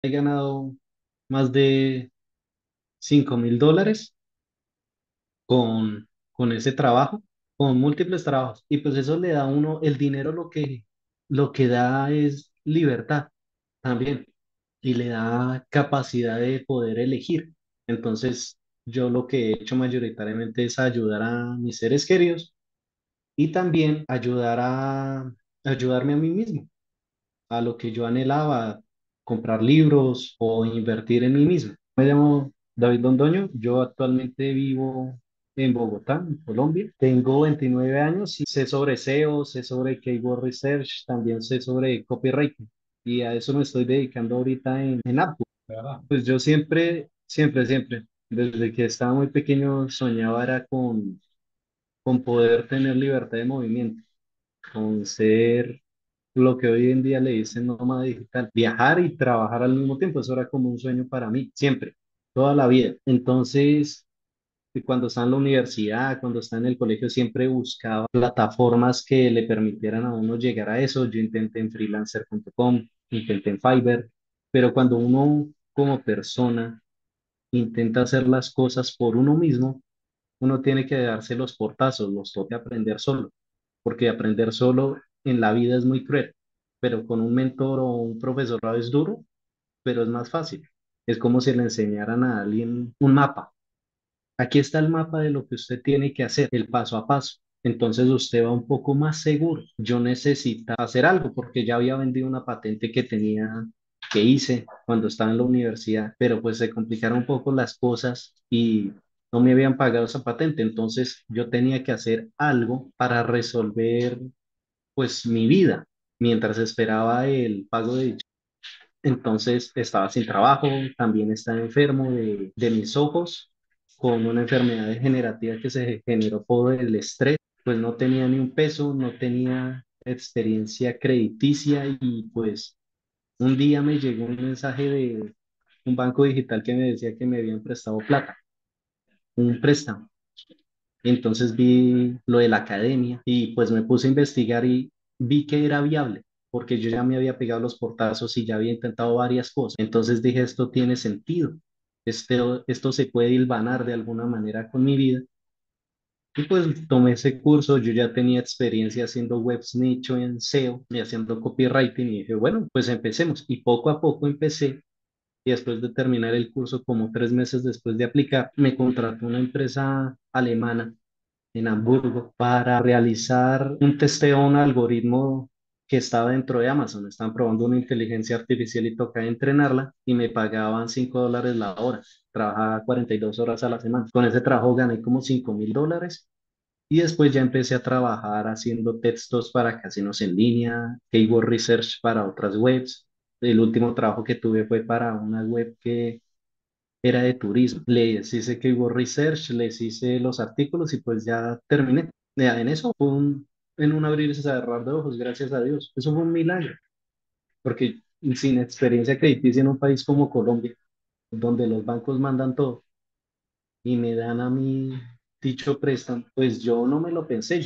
he ganado más de $5.000 con ese trabajo, con múltiples trabajos. Y pues eso le da a uno, el dinero lo que da es libertad también y le da capacidad de poder elegir. Entonces, yo lo que he hecho mayoritariamente es ayudar a mis seres queridos y también ayudarme a mí mismo, a lo que yo anhelaba, comprar libros o invertir en mí mismo. Me llamo David Londoño, yo actualmente vivo en Bogotá, en Colombia. Tengo 29 años y sé sobre SEO, sé sobre Keyword Research, también sé sobre copywriting y a eso me estoy dedicando ahorita en Upwork. Pues yo siempre, desde que estaba muy pequeño soñaba era con poder tener libertad de movimiento, con ser lo que hoy en día le dicen nómada digital, viajar y trabajar al mismo tiempo. Eso era como un sueño para mí, siempre, toda la vida. Entonces, y cuando estaba en la universidad, cuando estaba en el colegio, siempre buscaba plataformas que le permitieran a uno llegar a eso. Yo intenté en freelancer.com, intenté en Fiverr, pero cuando uno como persona intenta hacer las cosas por uno mismo, uno tiene que darse los portazos, los toca aprender solo, porque aprender solo en la vida es muy cruel, pero con un mentor o un profesorado es duro, pero es más fácil. Es como si le enseñaran a alguien un mapa. Aquí está el mapa de lo que usted tiene que hacer, el paso a paso. Entonces usted va un poco más seguro. Yo necesito hacer algo porque ya había vendido una patente que hice cuando estaba en la universidad, pero pues se complicaron un poco las cosas y no me habían pagado esa patente. Entonces yo tenía que hacer algo para resolver pues mi vida mientras esperaba el pago de dicha. Entonces estaba sin trabajo, también estaba enfermo de mis ojos, con una enfermedad degenerativa que se generó por el estrés, pues no tenía ni un peso, no tenía experiencia crediticia y pues un día me llegó un mensaje de un banco digital que me decía que me habían prestado plata, un préstamo. Entonces vi lo de la academia y pues me puse a investigar y vi que era viable, porque yo ya me había pegado los portazos y ya había intentado varias cosas. Entonces dije, esto tiene sentido, esto se puede hilvanar de alguna manera con mi vida. Y pues tomé ese curso, yo ya tenía experiencia haciendo webs nicho en SEO y haciendo copywriting y dije, bueno, pues empecemos. Y poco a poco empecé y después de terminar el curso, como 3 meses después de aplicar, me contrató una empresa alemana en Hamburgo para realizar un testeo a un algoritmo que estaba dentro de Amazon. Estaban probando una inteligencia artificial y tocaba entrenarla y me pagaban $5 la hora. Trabajaba 42 horas a la semana. Con ese trabajo gané como $5.000 y después ya empecé a trabajar haciendo textos para casinos en línea, keyword research para otras webs. El último trabajo que tuve fue para una web que era de turismo. Les hice keyword research, les hice los artículos y pues ya terminé. Ya, en eso en un abrir y cerrar de ojos, gracias a Dios. Eso fue un milagro, porque sin experiencia crediticia en un país como Colombia, donde los bancos mandan todo y me dan a mí dicho préstamo, pues yo no me lo pensé,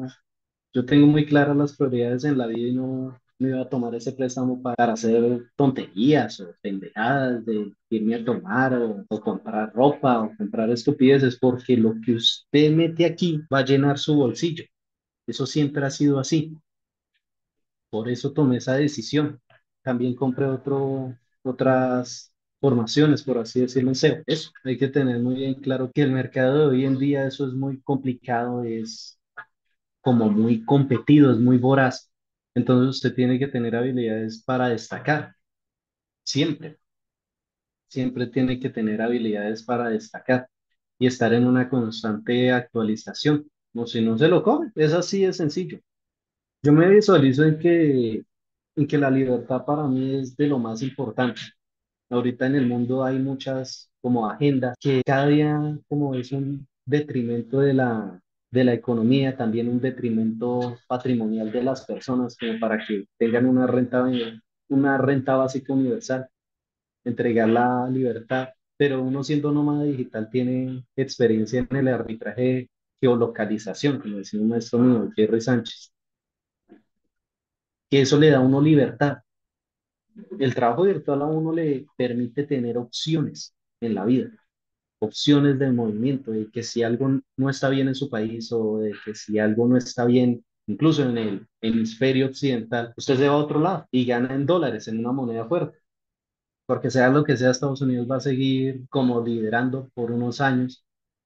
yo tengo muy claras las prioridades en la vida y no me iba a tomar ese préstamo para hacer tonterías o pendejadas de irme a tomar o comprar ropa o comprar estupideces, porque lo que usted mete aquí va a llenar su bolsillo. Eso siempre ha sido así. Por eso tomé esa decisión. También compré otras formaciones, por así decirlo, en SEO. Eso, hay que tener muy bien claro que el mercado de hoy en día, eso es muy complicado, es como muy competido, es muy voraz. Entonces usted tiene que tener habilidades para destacar, siempre, siempre tiene que tener habilidades para destacar y estar en una constante actualización. No, si no se lo come, es así de sencillo. Yo me visualizo en que la libertad para mí es de lo más importante. Ahorita en el mundo hay muchas como agendas que cada día como es un detrimento de la economía, también un detrimento patrimonial de las personas, como para que tengan una renta básica universal, entregar la libertad. Pero uno siendo nómada digital tiene experiencia en el arbitraje de geolocalización, como decía un maestro mío, Jerry Sánchez, que eso le da a uno libertad. El trabajo virtual a uno le permite tener opciones en la vida, opciones de movimiento, de que si algo no está bien en su país o de que si algo no está bien, incluso en el hemisferio occidental, usted se va a otro lado y gana en dólares, en una moneda fuerte, porque sea lo que sea, Estados Unidos va a seguir como liderando por unos años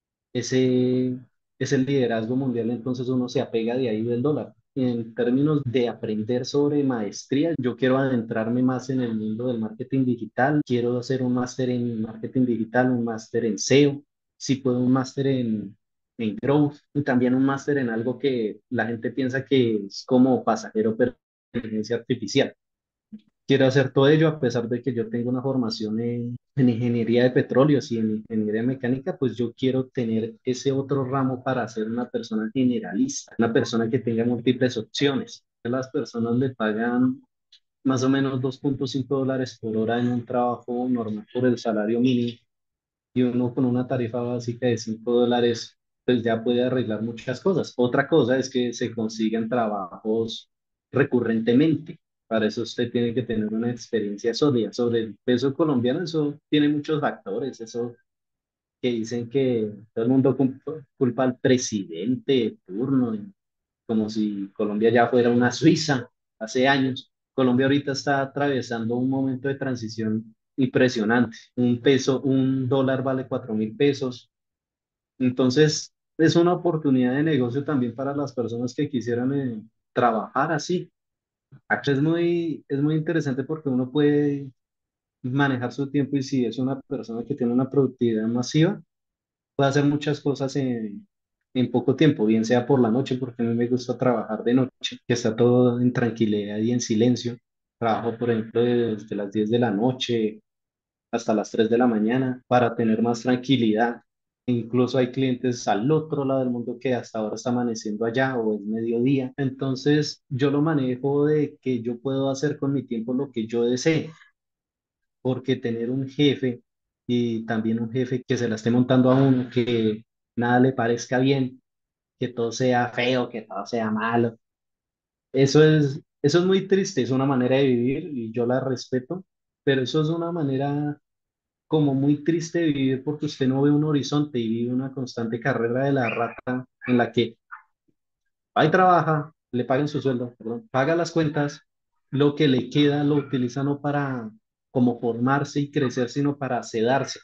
ese, ese liderazgo mundial, entonces uno se apega de ahí del dólar. En términos de aprender sobre maestría, yo quiero adentrarme más en el mundo del marketing digital, quiero hacer un máster en marketing digital, un máster en SEO, si puedo un máster en growth y también un máster en algo que la gente piensa que es como pasajero, pero inteligencia artificial. Quiero hacer todo ello a pesar de que yo tengo una formación en ingeniería de petróleos y en ingeniería mecánica, pues yo quiero tener ese otro ramo para ser una persona generalista, una persona que tenga múltiples opciones. Las personas le pagan más o menos $2.5 por hora en un trabajo normal por el salario mínimo y uno con una tarifa básica de $5, pues ya puede arreglar muchas cosas. Otra cosa es que se consigan trabajos recurrentemente. Para eso usted tiene que tener una experiencia sólida. Sobre el peso colombiano, eso tiene muchos factores. Eso que dicen que todo el mundo culpa al presidente de turno, y como si Colombia ya fuera una Suiza hace años. Colombia ahorita está atravesando un momento de transición impresionante. Un dólar vale 4.000 pesos. Entonces, es una oportunidad de negocio también para las personas que quisieran trabajar así. Acá es muy interesante porque uno puede manejar su tiempo y si es una persona que tiene una productividad masiva, puede hacer muchas cosas en poco tiempo, bien sea por la noche, porque a mí me gusta trabajar de noche, que está todo en tranquilidad y en silencio. Trabajo, por ejemplo, desde las 10 de la noche hasta las 3 de la mañana para tener más tranquilidad. Incluso hay clientes al otro lado del mundo que hasta ahora está amaneciendo allá o es mediodía. Entonces, yo lo manejo de que yo puedo hacer con mi tiempo lo que yo desee, porque tener un jefe y también un jefe que se la esté montando a uno, que nada le parezca bien, que todo sea feo, que todo sea malo, eso es muy triste, es una manera de vivir y yo la respeto, pero eso es una manera como muy triste de vivir porque usted no ve un horizonte y vive una constante carrera de la rata en la que va y trabaja, le paguen su sueldo, perdón, paga las cuentas, lo que le queda lo utiliza no para como formarse y crecer, sino para sedarse,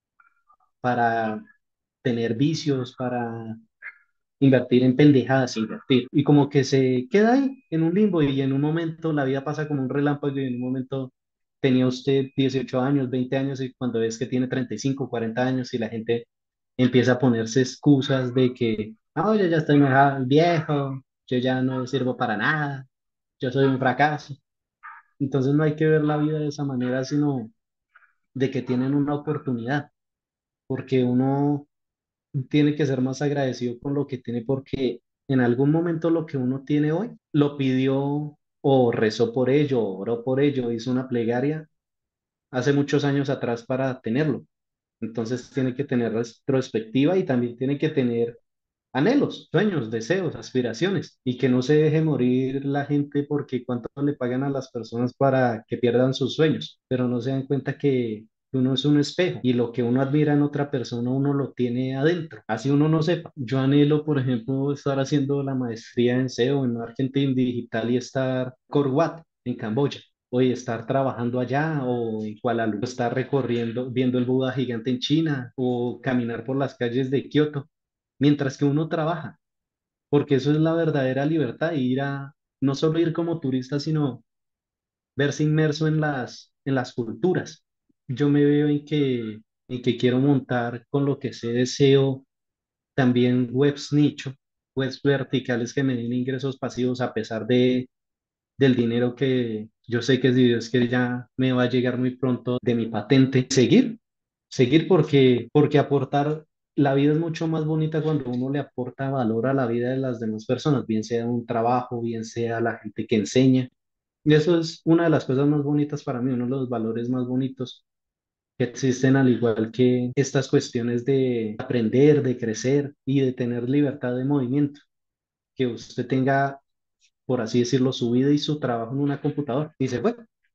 para tener vicios, para invertir en pendejadas, invertir. Y como que se queda ahí en un limbo y en un momento la vida pasa como un relámpago y en un momento tenía usted 18 años, 20 años y cuando ves que tiene 35 40 años y la gente empieza a ponerse excusas de que, no, yo ya estoy viejo, yo ya no sirvo para nada, yo soy un fracaso. Entonces no hay que ver la vida de esa manera, sino de que tienen una oportunidad, porque uno tiene que ser más agradecido con lo que tiene porque en algún momento lo que uno tiene hoy lo pidió o rezó por ello, o oró por ello, hizo una plegaria hace muchos años atrás para tenerlo. Entonces tiene que tener retrospectiva y también tiene que tener anhelos, sueños, deseos, aspiraciones y que no se deje morir la gente porque cuánto le pagan a las personas para que pierdan sus sueños, pero no se dan cuenta que uno es un espejo y lo que uno admira en otra persona uno lo tiene adentro, así uno no sepa. Yo anhelo, por ejemplo, estar haciendo la maestría en SEO en marketing digital y estar Core Wat en Camboya. O estar trabajando allá o en Kuala Lumpur, estar recorriendo, viendo el Buda gigante en China o caminar por las calles de Kioto mientras que uno trabaja, porque eso es la verdadera libertad, ir a, no solo ir como turista, sino verse inmerso en las culturas. Yo me veo en que quiero montar con lo que sé deseo también webs nicho, webs verticales que me den ingresos pasivos a pesar del dinero que yo sé que es de Dios que ya me va a llegar muy pronto de mi patente. Seguir porque aportar, la vida es mucho más bonita cuando uno le aporta valor a la vida de las demás personas, bien sea un trabajo, bien sea la gente que enseña. Y eso es una de las cosas más bonitas para mí, uno de los valores más bonitos que existen, al igual que estas cuestiones de aprender, de crecer y de tener libertad de movimiento, que usted tenga, por así decirlo, su vida y su trabajo en una computadora y se fue.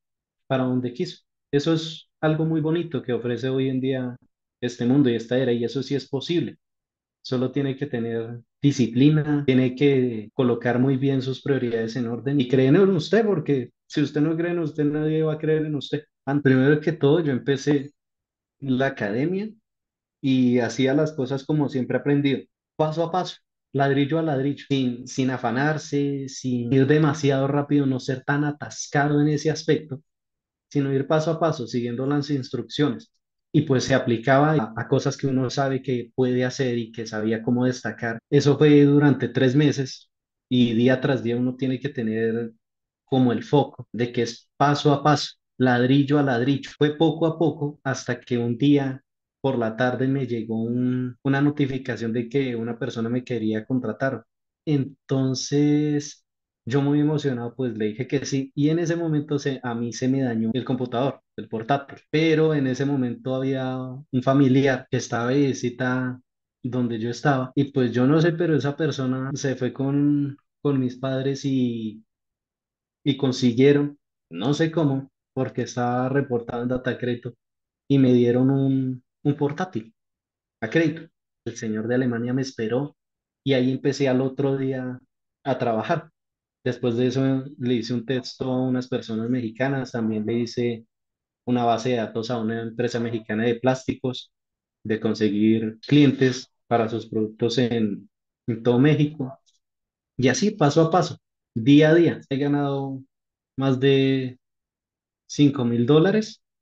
para donde quiso. Eso es algo muy bonito que ofrece hoy en día este mundo y esta era, y eso sí es posible. Solo tiene que tener disciplina, tiene que colocar muy bien sus prioridades en orden y creer en usted, porque si usted no cree en usted, nadie va a creer en usted. Primero que todo, yo empecé la academia y hacía las cosas como siempre he aprendido, paso a paso, ladrillo a ladrillo, sin afanarse, sin ir demasiado rápido, no ser tan atascado en ese aspecto, sino ir paso a paso, siguiendo las instrucciones. Y pues se aplicaba a cosas que uno sabe que puede hacer y que sabía cómo destacar. Eso fue durante 3 meses y día tras día uno tiene que tener como el foco de que es paso a paso, ladrillo a ladrillo. Fue poco a poco hasta que un día por la tarde me llegó una notificación de que una persona me quería contratar. Entonces, yo muy emocionado, pues le dije que sí. Y en ese momento a mí se me dañó el computador, el portátil. Pero en ese momento había un familiar que estaba de visita donde yo estaba. Y pues yo no sé, pero esa persona se fue con mis padres y consiguieron, no sé cómo, porque estaba reportado en data crédito, y me dieron un portátil a crédito. El señor de Alemania me esperó y ahí empecé al otro día a trabajar. Después de eso le hice un texto a unas personas mexicanas, también le hice una base de datos a una empresa mexicana de plásticos, de conseguir clientes para sus productos en todo México. Y así, paso a paso, día a día, he ganado más de $5.000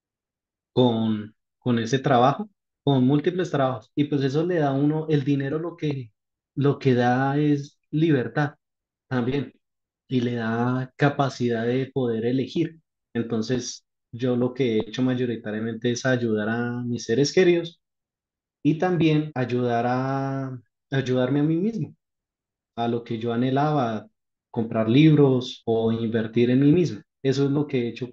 con ese trabajo, con múltiples trabajos. Y pues eso le da a uno, el dinero lo que da es libertad también y le da capacidad de poder elegir. Entonces, yo lo que he hecho mayoritariamente es ayudar a mis seres queridos y también ayudarme a mí mismo, a lo que yo anhelaba, comprar libros o invertir en mí mismo. Eso es lo que he hecho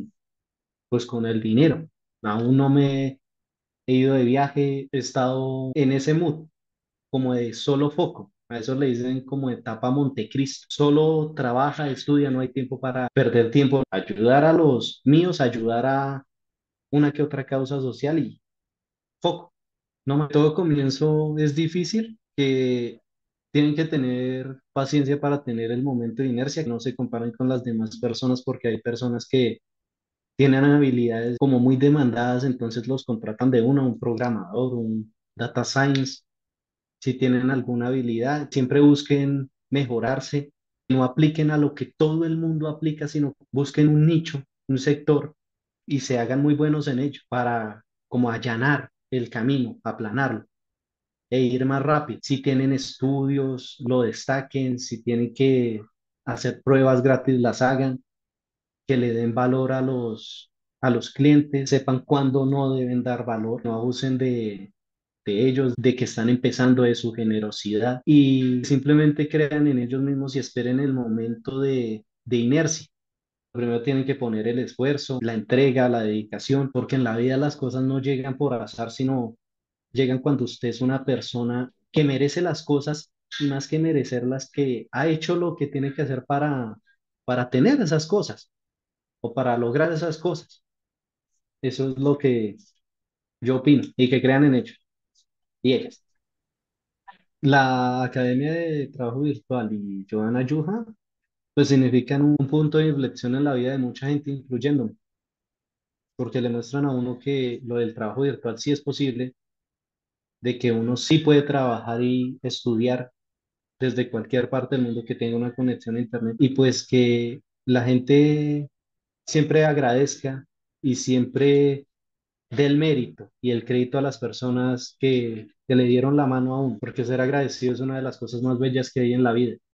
pues con el dinero. Aún no me he ido de viaje, he estado en ese mood, como de solo foco. A eso le dicen como etapa Montecristo. Solo trabaja, estudia, no hay tiempo para perder tiempo. Ayudar a los míos, ayudar a una que otra causa social y foco. Todo comienzo es difícil, que tienen que tener paciencia para tener el momento de inercia, que no se comparen con las demás personas porque hay personas que tienen habilidades como muy demandadas, entonces los contratan de una, un programador, un data science, si tienen alguna habilidad, siempre busquen mejorarse, no apliquen a lo que todo el mundo aplica, sino busquen un nicho, un sector y se hagan muy buenos en ello para como allanar el camino, aplanarlo e ir más rápido. Si tienen estudios, lo destaquen, si tienen que hacer pruebas gratis, las hagan, que le den valor a los clientes, sepan cuándo no deben dar valor, no abusen de ellos, de que están empezando, de su generosidad y simplemente crean en ellos mismos y esperen el momento de inercia. Primero tienen que poner el esfuerzo, la entrega, la dedicación, porque en la vida las cosas no llegan por azar, sino llegan cuando usted es una persona que merece las cosas y más que merecerlas, que ha hecho lo que tiene que hacer para tener esas cosas o para lograr esas cosas. Eso es lo que yo opino y que crean en ellos y ellas. La Academia de Trabajo Virtual y Joana Yuja, pues significan un punto de inflexión en la vida de mucha gente, incluyéndome, porque le muestran a uno que lo del trabajo virtual sí es posible, de que uno sí puede trabajar y estudiar desde cualquier parte del mundo que tenga una conexión a Internet y pues que la gente siempre agradezca y siempre dé el mérito y el crédito a las personas que le dieron la mano a uno, porque ser agradecido es una de las cosas más bellas que hay en la vida.